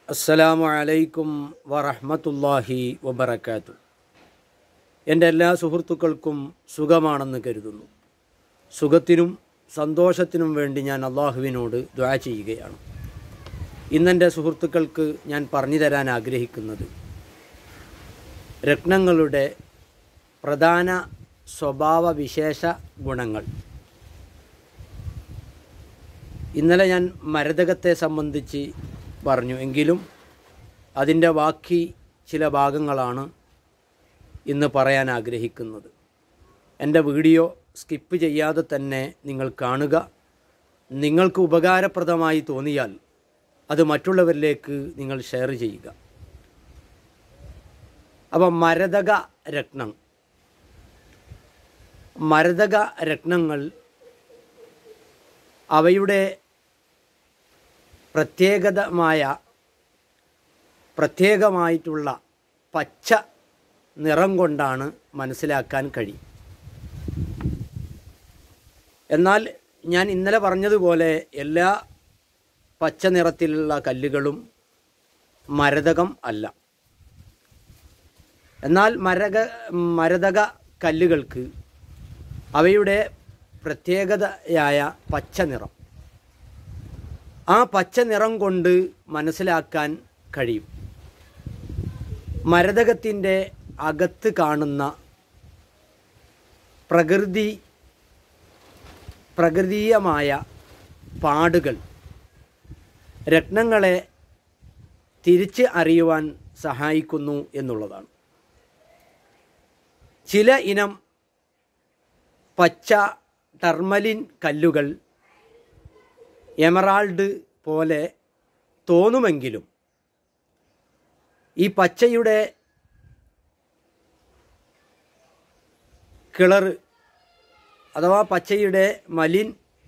അസ്സലാമു അലൈക്കും വറഹ്മത്തുള്ളാഹി വബറകാതുഹു. എൻ്റെ എല്ലാ സുഹൃത്തുക്കൾക്കും സുഖമാണെന്ന് കരുതുന്നു. സുഖത്തിനും സന്തോഷത്തിനും വേണ്ടി ഞാൻ അള്ളാഹുവിനോട് ദുആ ചെയ്യുകയാണ്. ഇന്നെൻ്റെ സുഹൃത്തുക്കൾക്ക് ഞാൻ പറഞ്ഞു തരാൻ ആഗ്രഹിക്കുന്നത് രത്നങ്ങളുടെ പ്രധാന സ്വഭാവ വിശേഷ ഗുണങ്ങൾ. ഇന്നലെ ഞാൻ മരതകത്തെ സംബന്ധിച്ച് പറഞ്ഞു, എങ്കിലും അതിൻ്റെ ബാക്കി ചില ഭാഗങ്ങളാണ് ഇന്ന് പറയാൻ ആഗ്രഹിക്കുന്നത്. എൻ്റെ വീഡിയോ സ്കിപ്പ് ചെയ്യാതെ തന്നെ നിങ്ങൾ കാണുക. നിങ്ങൾക്ക് ഉപകാരപ്രദമായി തോന്നിയാൽ അത് മറ്റുള്ളവരിലേക്ക് നിങ്ങൾ ഷെയർ ചെയ്യുക. അപ്പം മരതക രത്നങ്ങൾ അവയുടെ പ്രത്യേകമായിട്ടുള്ള പച്ച നിറം കൊണ്ടാണ് മനസ്സിലാക്കാൻ കഴിയും. എന്നാൽ ഞാൻ ഇന്നലെ പറഞ്ഞതുപോലെ എല്ലാ പച്ച നിറത്തിലുള്ള കല്ലുകളും മരതകം അല്ല. എന്നാൽ മരതക കല്ലുകൾക്ക് അവയുടെ പ്രത്യേകതയായ പച്ച നിറം, ആ പച്ച നിറം കൊണ്ട് മനസ്സിലാക്കാൻ കഴിയും. മരതകത്തിൻ്റെ അകത്ത് കാണുന്ന പ്രകൃതിയമായ പാടുകൾ രത്നങ്ങളെ തിരിച്ച് അറിയുവാൻ സഹായിക്കുന്നു എന്നുള്ളതാണ്. ചില ഇനം പച്ച ടർമലിൻ കല്ലുകൾ എമറാൾഡ് പോലെ തോന്നുമെങ്കിലും ഈ പച്ചയുടെ കളറ് അഥവാ പച്ചയുടെ മലിൻ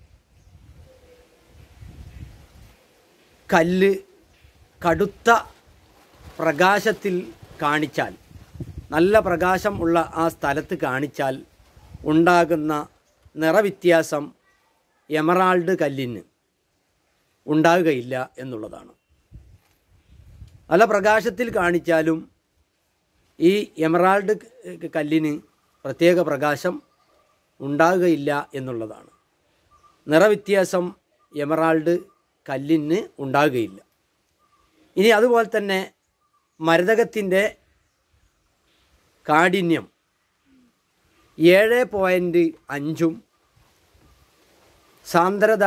കല്ല് കടുത്ത പ്രകാശത്തിൽ കാണിച്ചാൽ, നല്ല പ്രകാശം ഉള്ള ആ സ്ഥലത്ത് കാണിച്ചാൽ ഉണ്ടാകുന്ന നിറവ്യത്യാസം എമറാൾഡ് കല്ലിന് ഉണ്ടാകുകയില്ല എന്നുള്ളതാണ്. നല്ല പ്രകാശത്തിൽ കാണിച്ചാലും ഈ എമറാൾഡ് കല്ലിന് പ്രത്യേക പ്രകാശം ഉണ്ടാകുകയില്ല എന്നുള്ളതാണ്. നിറവ്യത്യാസം എമറാൾഡ് കല്ലിന് ഉണ്ടാകുകയില്ല. ഇനി അതുപോലെ തന്നെ മരതകത്തിൻ്റെ കാഠിന്യം 7.5 സാന്ദ്രത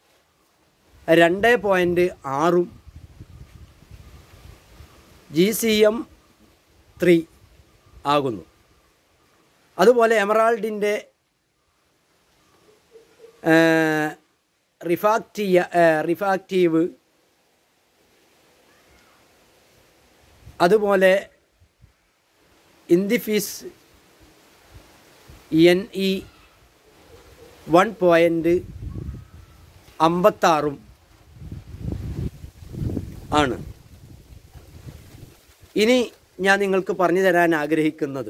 2.6 GCM 3 ആകുന്നു. അതുപോലെ എമറാൾഡിൻ്റെ റിഫാക്റ്റീവ് അതുപോലെ ഇൻഡിഫീസ് NE 1.56 ആണ്. ഇനി ഞാൻ നിങ്ങൾക്ക് പറഞ്ഞു തരാൻ ആഗ്രഹിക്കുന്നത്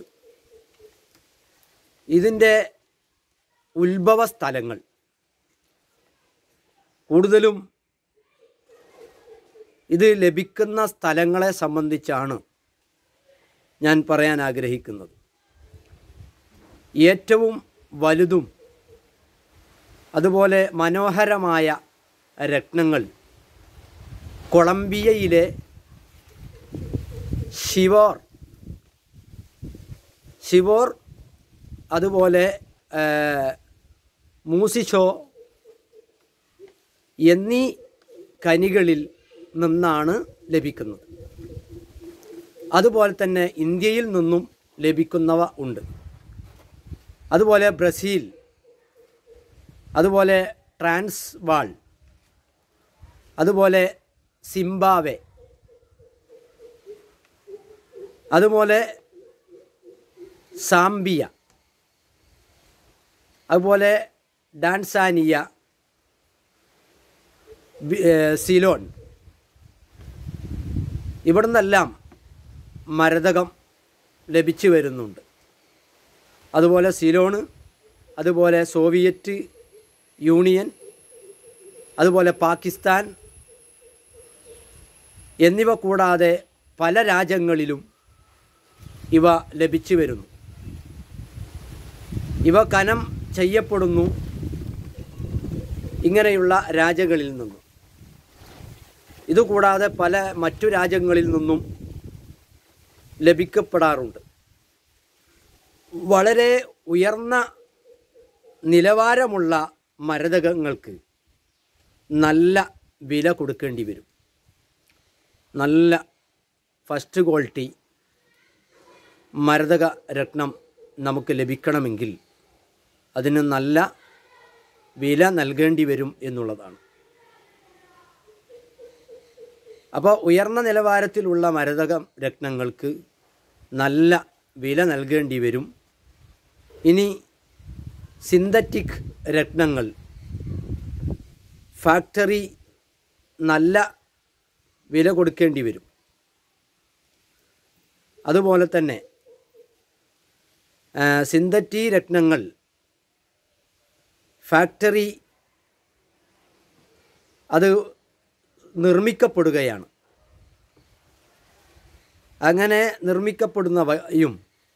ഇതിൻ്റെ ഉത്ഭവ സ്ഥലങ്ങൾ. കൂടുതലും ഇത് ലഭിക്കുന്ന സ്ഥലങ്ങളെ സംബന്ധിച്ചാണ് ഞാൻ പറയാൻ ആഗ്രഹിക്കുന്നത്. ഏറ്റവും വലുതും അതുപോലെ മനോഹരമായ രത്നങ്ങൾ കൊളംബിയയിലെ ഷിവോർ അതുപോലെ മൂസിഷോ എന്നീ ഖനികളിൽ നിന്നാണ് ലഭിക്കുന്നത്. അതുപോലെ തന്നെ ഇന്ത്യയിൽ നിന്നും ലഭിക്കുന്നവ ഉണ്ട്. അതുപോലെ ബ്രസീൽ, അതുപോലെ ട്രാൻസ്വാൾ, അതുപോലെ സിംബാബ്വെ, അതുപോലെ സാംബിയ, അതുപോലെ ടാൻസാനിയ, സിലോൺ, ഇവിടെ നിന്നെല്ലാം മരതകം ലഭിച്ചു വരുന്നുണ്ട്. അതുപോലെ സിലോണ്, അതുപോലെ സോവിയറ്റ് യൂണിയൻ, അതുപോലെ പാകിസ്ഥാൻ, എന്നിവ കൂടാതെ പല രാജ്യങ്ങളിലും ഇവ ലഭിച്ചു വരുന്നു. ഇവ ഖനനം ചെയ്യപ്പെടുന്നു ഇങ്ങനെയുള്ള രാജ്യങ്ങളിൽ നിന്നും. ഇതുകൂടാതെ പല മറ്റു രാജ്യങ്ങളിൽ നിന്നും ലഭിക്കപ്പെടാറുണ്ട്. വളരെ ഉയർന്ന നിലവാരമുള്ള മരതകങ്ങൾക്ക് നല്ല വില കൊടുക്കേണ്ടി വരും. നല്ല ഫസ്റ്റ് ക്വാളിറ്റി മരതക രത്നം നമുക്ക് ലഭിക്കണമെങ്കിൽ അതിന് നല്ല വില നൽകേണ്ടി വരും എന്നുള്ളതാണ്. അപ്പോൾ ഉയർന്ന നിലവാരത്തിലുള്ള മരതക രത്നങ്ങൾക്ക് നല്ല വില നൽകേണ്ടി വരും. ഇനി സിന്തറ്റിക് രത്നങ്ങൾ ഫാക്ടറി നല്ല വില കൊടുക്കേണ്ടി വരും. അതുപോലെ തന്നെ സിന്തറ്റിക് രത്നങ്ങൾ ഫാക്ടറി അത് നിർമ്മിക്കപ്പെടുകയാണ്. അങ്ങനെ നിർമ്മിക്കപ്പെടുന്നവയും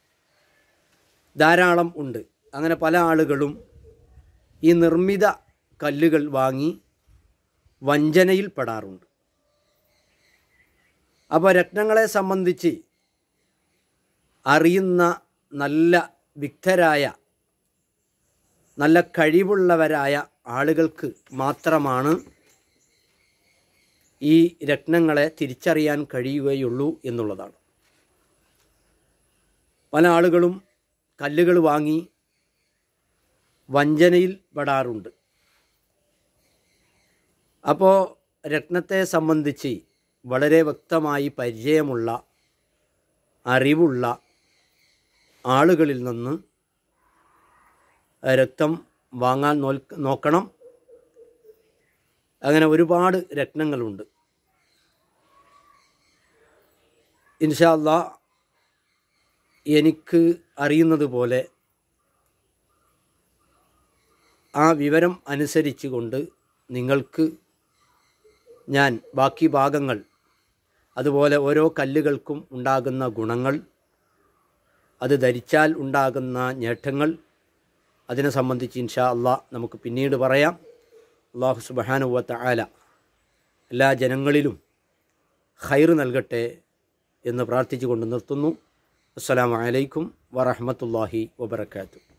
ധാരാളം ഉണ്ട്. അങ്ങനെ പല ആളുകളും ഈ നിർമ്മിത കല്ലുകൾ വാങ്ങി വഞ്ചനയിൽ പെടാറുണ്ട്. അപ്പോൾ രത്നങ്ങളെ സംബന്ധിച്ച് അറിയുന്ന നല്ല വിദഗ്ധരായ നല്ല കഴിവുള്ളവരായ ആളുകൾക്ക് മാത്രമാണ് ഈ രത്നങ്ങളെ തിരിച്ചറിയാൻ കഴിയുകയുള്ളൂ എന്നുള്ളതാണ്. പല ആളുകളും കല്ലുകൾ വാങ്ങി വഞ്ചനയിൽ പെടാറുണ്ട്. അപ്പോൾ രത്നത്തെ സംബന്ധിച്ച് വളരെ വ്യക്തമായി പരിചയമുള്ള അറിവുള്ള ആളുകളിൽ നിന്ന് രത്നം വാങ്ങാൻ നോക്കണം. അങ്ങനെ ഒരുപാട് രത്നങ്ങളുണ്ട്. ഇൻഷാ അല്ലാഹ് എനിക്ക് അറിയുന്നത് പോലെ ആ വിവരം അനുസരിച്ച് കൊണ്ട് നിങ്ങൾക്ക് ഞാൻ ബാക്കി ഭാഗങ്ങൾ, അതുപോലെ ഓരോ കല്ലുകൾക്കും ഉണ്ടാകുന്ന ഗുണങ്ങൾ, അത് ധരിച്ചാൽ ഉണ്ടാകുന്ന നേട്ടങ്ങൾ, അതിനെ സംബന്ധിച്ച് ഇൻഷാ അല്ലാഹ് നമുക്ക് പിന്നീട് പറയാം. അല്ലാഹു സുബ്ഹാനഹു വ തആല എല്ലാ ജനങ്ങളിലും ഖൈർ നൽകട്ടെ എന്ന് പ്രാർത്ഥിച്ചുകൊണ്ട് നിർത്തുന്നു. അസ്സലാമു അലൈക്കും വറഹ്മത്തുള്ളാഹി വബറകാതുഹു.